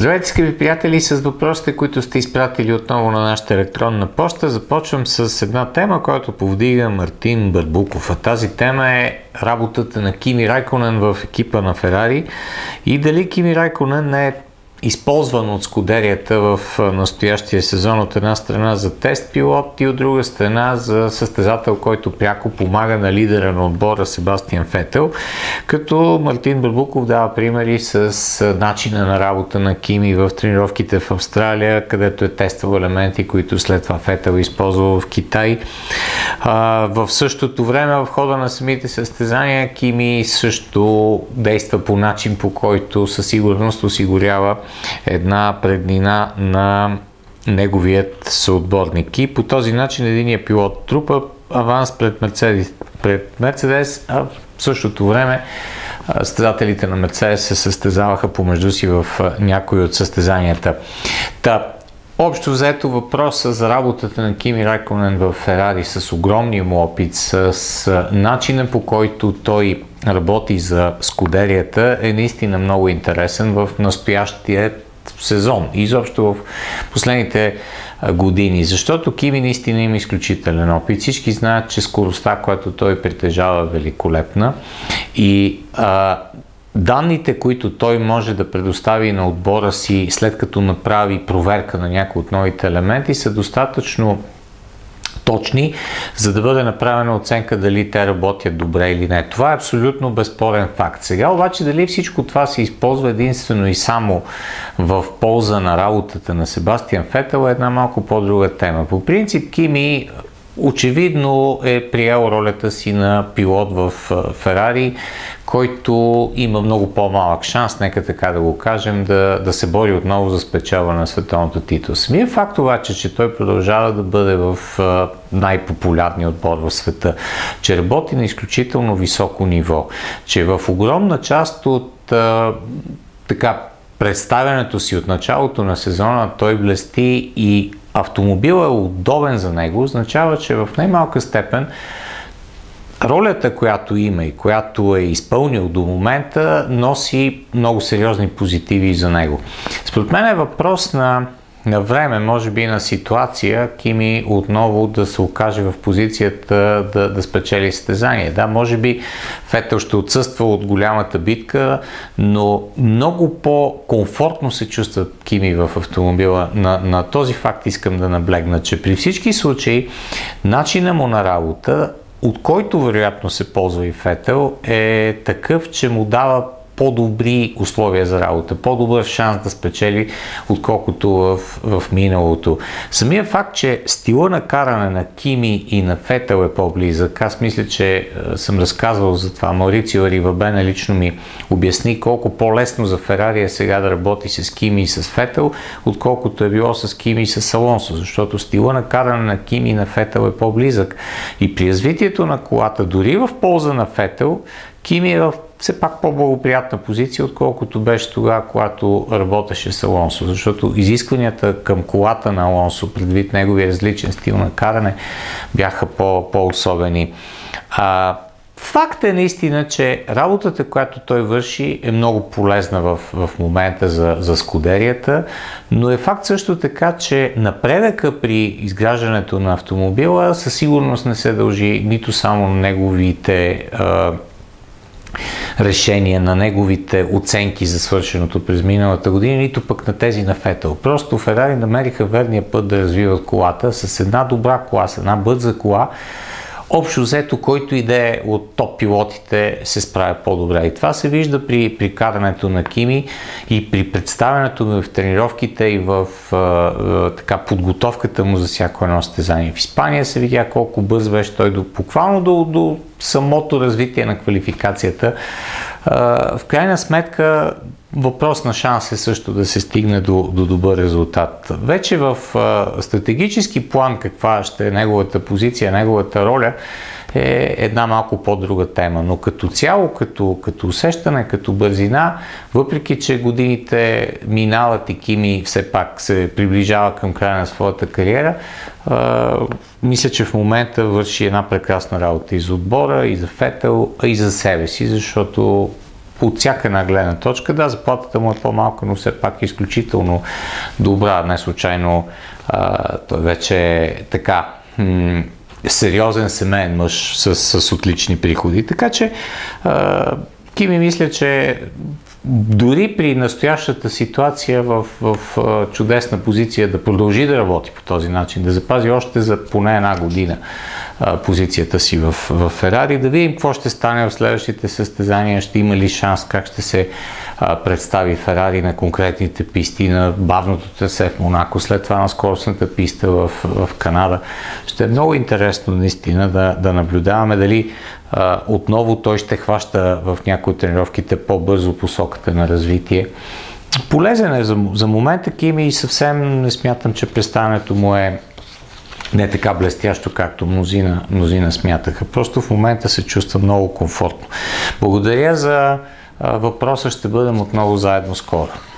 Здравейте, скъпи приятели, с въпросите, които сте изпратили отново на нашата електронна поща. Започвам с една тема, която повдига Мартин Барбуков. А тази тема е работата на Кими Райконен в екипа на Ферари и дали Кими Райконен не е използван от скудерията в настоящия сезон от една страна за тест пилот и от друга страна за състезател, който пряко помага на лидера на отбора Себастиан Фетел, като Мартин Барбуков дава примери с начина на работа на Кими в тренировките в Австралия, където е тествал елементи, които след това Фетел използвал в Китай. В същото време в хода на самите състезания Кими също действа по начин, по който със сигурност осигурява една преднина на неговият съотборник. И по този начин единият пилот трупа аванс пред Мерцедес, а в същото време състезателите на Мерцедес се състезаваха помежду си в някои от състезанията. Общо взето въпроса за работата на Кими Райконен в Ферари с огромния му опит, с начина по който той работи за скудерията е наистина много интересен в настоящия сезон и изобщо в последните години, защото Кими наистина има изключителен опит. Всички знаят, че скоростта, която той притежава, е великолепна и данните, които той може да предостави на отбора си, след като направи проверка на някои от новите елементи, са достатъчно точни, за да бъде направена оценка дали те работят добре или не. Това е абсолютно безспорен факт. Сега обаче дали всичко това се използва единствено и само в полза на работата на Себастиан Фетел е една малко по-друга тема. По принцип Кими очевидно е приел ролята си на пилот в Ферари, който има много по-малък шанс, нека така да го кажем, да се бори отново за спечелване на световното титул. Самият факт обаче, че той продължава да бъде в най-популярния отбор в света, че работи на изключително високо ниво, че в огромна част от представянето си от началото на сезона той блести и автомобилът е удобен за него, означава, че в най-малка степен ролята, която има и която е изпълнил до момента, носи много сериозни позитиви за него. Според мен е въпрос на време, може би на ситуация, Кими отново да се окаже в позицията да спечели състезание. Да, може би Фетел ще отсъства от голямата битка, но много по-комфортно се чувства Кими в автомобила. На този факт искам да наблегна, че при всички случаи начина му на работа, от който вероятно се ползва и Фетел, е такъв, че му дава по-добри условия за работа, по-добър шанс да спечели, отколкото в миналото. Самия факт, че стила на каране на Кими и на Фетел е по-близък, аз мисля, че съм разказвал за това. Маурицио Ривабене лично ми обясни колко по-лесно за Ферари е сега да работи с Кими и с Фетел, отколкото е било с Кими и с Алонсо, защото стила на каране на Кими и на Фетел е по-близък. И при развитието на колата, дори в полза на Фетел, Кими е в все пак по-благоприятна позиция, отколкото беше тогава, когато работеше с Алонсо, защото изискванията към колата на Алонсо, предвид неговия различен стил на каране, бяха по-особени. Факт е наистина, че работата, която той върши, е много полезна в момента за скудерията, но е факт също така, че напредъка при изграждането на автомобила със сигурност не се дължи нито само на неговите решения, на неговите оценки за свършеното през миналата година, нито пък на тези на Фетел. Просто Ферари намериха верния път да развиват колата с една добра кола, с една бърза кола. Общо взето, който иде от топ пилотите се справя по-добре. И това се вижда при карането на Кими и при представянето му в тренировките и в подготовката му за всяко едно състезание. В Испания се видя колко бърз беше той буквално до самото развитие на квалификацията. В крайна сметка въпрос на шанс е също да се стигне до добър резултат. Вече в стратегически план каква ще е неговата позиция, неговата роля е една малко по-друга тема. Но като цяло, като усещане, като бързина, въпреки че годините минават и Кими все пак се приближава към края на своята кариера, мисля, че в момента върши една прекрасна работа и за отбора, и за Фетел, и за себе си, защото от всяка една гледна точка. Да, заплатата му е по-малка, но все пак е изключително добра. Не случайно той вече е така сериозен семейен мъж с отлични приходи. Така че Кими мисля, че дори при настоящата ситуация в чудесна позиция да продължи да работи по този начин, да запази още за поне една година позицията си в Ферари, да видим какво ще стане в следващите състезания, ще има ли шанс, как ще се представи Ферари на конкретните писти, на бавното трасе в Монако, след това на скоростната писта в Канада. Ще е много интересно наистина да наблюдаваме дали отново той ще хваща в някои от тренировките по-бързо посоката на развитие. Полезен е за момента Кими и съвсем не смятам, че представянето му е не така блестящо, както мнозина смятаха. Просто в момента се чувства много комфортно. Благодаря за въпроса, ще бъдем отново заедно скоро.